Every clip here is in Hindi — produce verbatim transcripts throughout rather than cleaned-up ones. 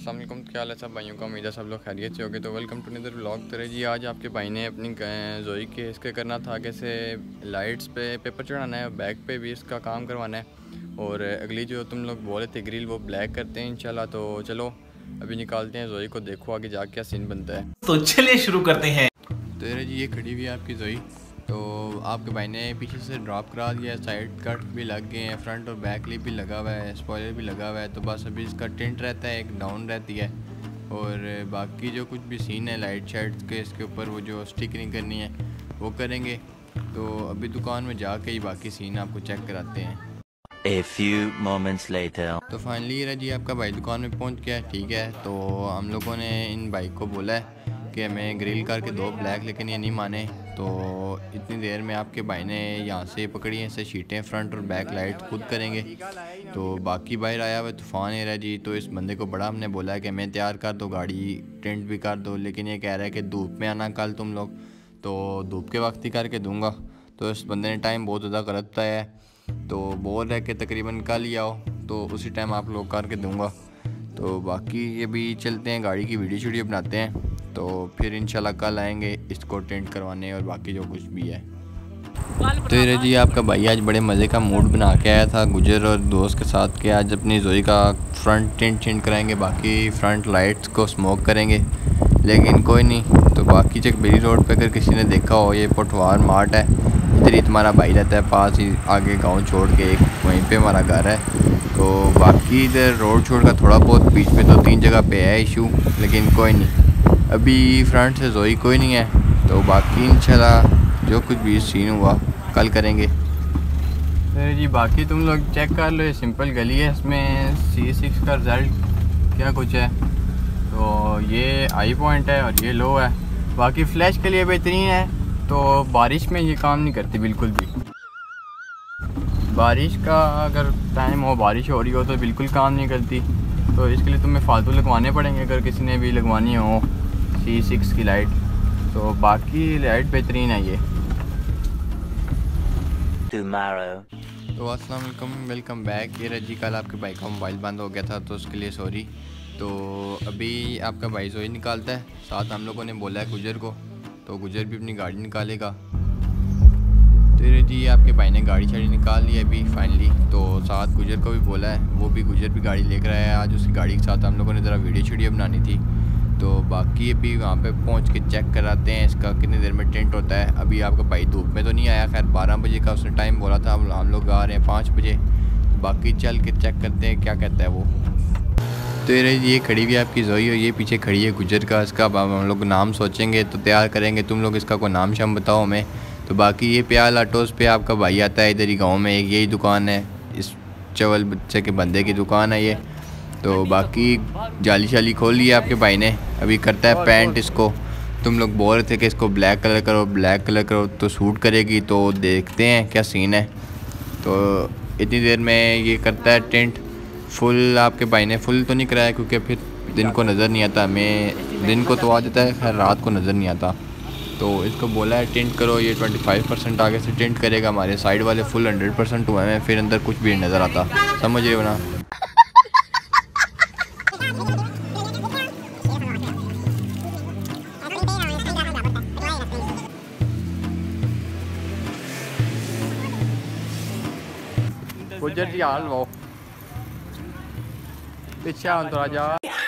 अस्सलाम वालेकुम, क्या हाल है सब भाइयों का। उम्मीद है सब लोग खैरियत से होंगे। तो वेलकम टू अनदर व्लॉग। तो जी आज आपके भाई ने अपनी जोई के इसके करना था कि से लाइट्स पे पेपर चढ़ाना है, बैक पे भी इसका काम करवाना है। और अगली जो तुम लोग बोले थे ग्रिल वो ब्लैक करते हैं इंशाल्लाह। तो चलो अभी निकालते हैं जोई को, देखो आगे जाके क्या सीन बनता है। तो चलिए शुरू करते हैं। तो जी ये खड़ी हुई है आपकी जोई। तो आपके भाई ने पीछे से ड्रॉप करा दिया है, साइड कट भी लग गए हैं, फ्रंट और बैक लिप भी लगा हुआ है, स्पॉइलर भी लगा हुआ है। तो बस अभी इसका टिंट रहता है, एक डाउन रहती है। और बाकी जो कुछ भी सीन है लाइट शाइट के इसके ऊपर वो जो स्टिकरिंग करनी है वो करेंगे। तो अभी दुकान में जाके ही बाकी सीन आपको चेक कराते हैं। A few moments later. तो फाइनली रहा जी आपका भाई दुकान में पहुंच गया है, ठीक है। तो हम लोगों ने इन बाइक को बोला है कि हमें ग्रिल करके दो ब्लैक, लेकिन ये नहीं माने। तो इतनी देर में आपके भाई ने यहाँ से पकड़ी हैं ऐसे शीटें, फ्रंट और बैक लाइट खुद करेंगे। तो बाकी बाहर आया हुआ तूफ़ान है जी। तो इस बंदे को बड़ा हमने बोला है कि हमें तैयार कर दो गाड़ी, टेंट भी कर दो, लेकिन ये कह रहा है कि धूप में आना कल तुम लोग। तो धूप के वक्त ही करके दूँगा। तो इस बंदे ने टाइम बहुत ज़्यादा गलत बताया है। तो बोल रहा है कि तकरीबन कल ही आओ, तो उसी टाइम आप लोग करके दूँगा। तो बाकी ये भी चलते हैं, गाड़ी की वीडियो शीडियो बनाते हैं। तो फिर इंशाल्लाह कल आएंगे इसको टेंट करवाने और बाकी जो कुछ भी है। तो ये जी आपका भाई आज बड़े मज़े का मूड बना के आया था गुजर और दोस्त के साथ, के आज अपनी जोई का फ्रंट टेंट चेंज कराएंगे, बाकी फ्रंट लाइट्स को स्मोक करेंगे। लेकिन कोई नहीं। तो बाकी चकबेरी रोड पे अगर किसी ने देखा हो, ये पटवार मार्ट है, इधर ही तुम्हारा भाई रहता है, पास ही आगे गांव छोड़ के एक वहीं पे हमारा घर है। तो बाकी इधर रोड छोड़ का थोड़ा बहुत बीच में दो तीन जगह पे है इशू, लेकिन कोई नहीं। अभी फ्रंट से जोई कोई नहीं है। तो बाकी इंशाल्लाह जो कुछ भी सीन हुआ कल करेंगे। तो जी बाकी तुम लोग चेक कर लो, ये सिंपल गली है, इसमें सी सिक्स का रिज़ल्ट क्या कुछ है। तो ये हाई पॉइंट है और ये लो है। बाकी फ्लैश के लिए बेहतरीन है। तो बारिश में ये काम नहीं करती बिल्कुल भी। बारिश का अगर टाइम हो, बारिश हो रही हो तो बिल्कुल काम नहीं करती। तो इसके लिए तुम्हें फालतू लगवाने पड़ेंगे अगर किसी ने भी लगवानी हो सी सिक्स की लाइट। तो बाकी लाइट बेहतरीन है ये। Tomorrow. तो अस्सलाम वालेकुम, वेलकम बैक। ये रजी कल आपके भाई का मोबाइल बंद हो गया था तो उसके लिए सॉरी। तो अभी आपका भाई जोई निकालता है, साथ हम लोगों ने बोला है गुजर को, तो गुजर भी अपनी गाड़ी निकालेगा। तो ये जी आपके भाई ने गाड़ी शाड़ी निकाल ली है अभी फाइनली। तो साथ गुजर को भी बोला है, वो भी गुजर भी गाड़ी लेकर आया है। आज उसकी गाड़ी के साथ हम लोगों ने ज़रा वीडियो शीडियो बनानी थी। तो बाकी अभी वहाँ पे पहुँच के चेक कराते हैं इसका कितनी देर में टेंट होता है। अभी आपका भाई धूप में तो नहीं आया, खैर बारह बजे का उसने टाइम बोला था, हम लोग आ रहे हैं पाँच बजे। बाकी चल के चेक करते हैं क्या कहता है वो। तो ये ये खड़ी हुई आपकी जोई और ये पीछे खड़ी है गुजर का। इसका हम लोग नाम सोचेंगे तो तैयार करेंगे, तुम लोग इसका कोई नाम शाम बताओ हमें। तो बाकी ये प्याल आटोस पे आपका भाई आता है, इधर ही गाँव में एक यही दुकान है, इस चवल बच्चे के बंदे की दुकान है ये। तो बाकी जाली शाली खोल ली है आपके भाई ने, अभी करता है पेंट इसको। तुम लोग बोल रहे थे कि इसको ब्लैक कलर करो, ब्लैक कलर करो तो सूट करेगी। तो देखते हैं क्या सीन है। तो इतनी देर में ये करता है टेंट फुल। आपके भाई ने फुल तो नहीं कराया क्योंकि फिर दिन को नज़र नहीं आता, हमें दिन को तो आ जाता है, खैर रात को नज़र नहीं आता। तो इसको बोला है टेंट करो, ये पच्चीस परसेंट आगे से टेंट करेगा, हमारे साइड वाले फुल हंड्रेड परसेंट हुए हैं, फिर अंदर कुछ भी नज़र आता। समझ रहे हो ना। गुजर जी हाल वो पीछे थोड़ा जा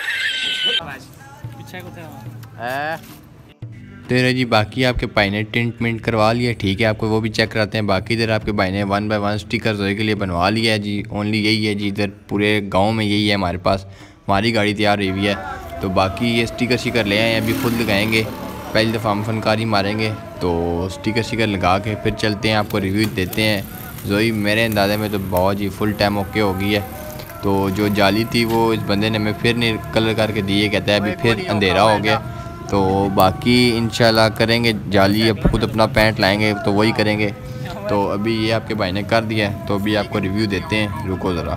है। तेरे जी बाकी आपके भाई ने टेंट मेंट करवा लिया, ठीक है, आपको वो भी चेक कराते हैं। बाकी इधर आपके भाई ने वन बाय वन स्टिकर जोई के लिए बनवा लिया है जी। ओनली यही है जी, इधर पूरे गांव में यही है हमारे पास। हमारी गाड़ी तैयार हुई हुई है। तो बाकी ये स्टिकर शिकर ले आए अभी खुद लगाएंगे, पहली दफ़ा हम फनकारी मारेंगे। तो स्टिकर शिकर लगा के फिर चलते हैं, आपको रिव्यू देते हैं। जोई मेरे अंदाजे में तो बहुत जी फुल टाइम ओके हो गई है। तो जो जाली थी वो इस बंदे ने हमें फिर नहीं कलर करके दी है, कहता है अभी फिर अंधेरा हो गया। तो बाकी इंशाल्लाह करेंगे जाली, अब खुद अपना पैंट लाएंगे तो वही करेंगे। तो अभी ये आपके भाई ने कर दिया है, तो अभी आपको रिव्यू देते हैं, रुको ज़रा।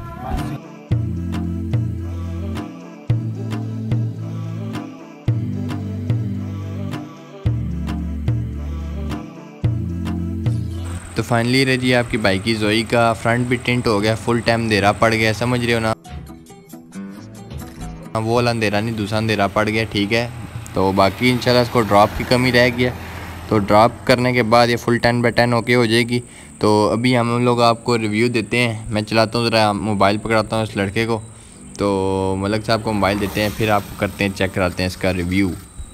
तो फाइनली रही जी आपकी बाइक की जोई का फ्रंट भी टेंट हो गया, फुल टाइम अंधेरा पड़ गया, समझ रहे हो ना। वो वाला अंधेरा नहीं, दूसरा अंधेरा पड़ गया, ठीक है। तो बाकी इंशाल्लाह इसको ड्रॉप की कमी रह गया, तो ड्रॉप करने के बाद ये full ten by ten okay हो जाएगी। तो अभी हम लोग आपको रिव्यू देते हैं। मैं चलाता हूँ, ज़रा मोबाइल पकड़ाता हूँ इस लड़के को, तो मलक साहब को मोबाइल देते हैं, फिर आपको करते हैं, चेक कराते हैं इसका रिव्यू।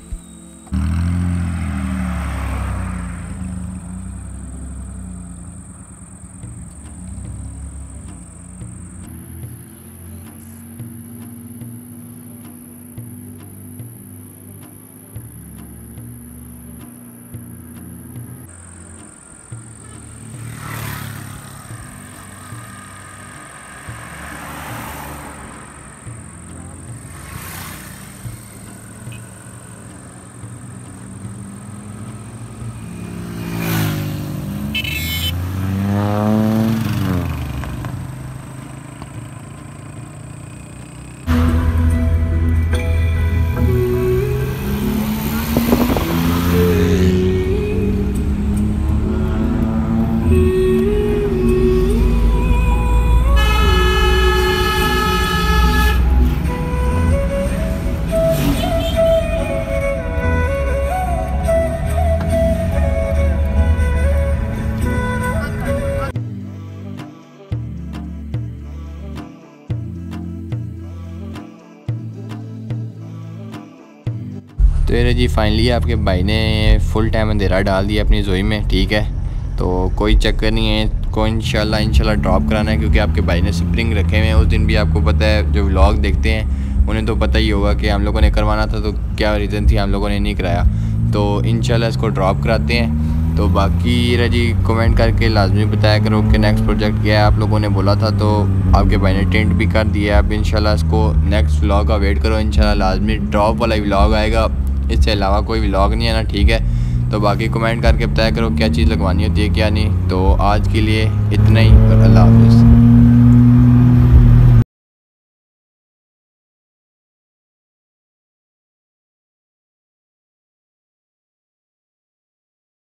तो ये जी फाइनली आपके भाई ने फुल टाइम अंधेरा डाल दिया अपनी जोई में, ठीक है। तो कोई चक्कर नहीं है, को इंशाल्लाह इंशाल्लाह ड्रॉप कराना है, क्योंकि आपके भाई ने स्प्रिंग रखे हुए हैं। उस दिन भी आपको पता है, जो व्लॉग देखते हैं उन्हें तो पता ही होगा कि हम लोगों ने करवाना था, तो क्या रीज़न थी हम लोगों ने नहीं कराया। तो इंशाल्लाह इसको ड्रॉप कराते हैं। तो बाकी ये जी कमेंट करके लाजमी बताया करो कि नेक्स्ट प्रोजेक्ट क्या है। आप लोगों ने बोला था तो आपके भाई ने टेंट भी कर दिया है। अब इंशाल्लाह इसको नेक्स्ट व्लॉग का वेट करो, इंशाल्लाह लाजमी ड्रॉप वाला व्लॉग आएगा, इससे अलावा कोई व्लॉग नहीं है ना, ठीक है। तो बाकी कमेंट करके बताया करो क्या चीज़ लगवानी होती है क्या नहीं। तो आज के लिए इतना ही, और अल्लाह हाफ़िज़।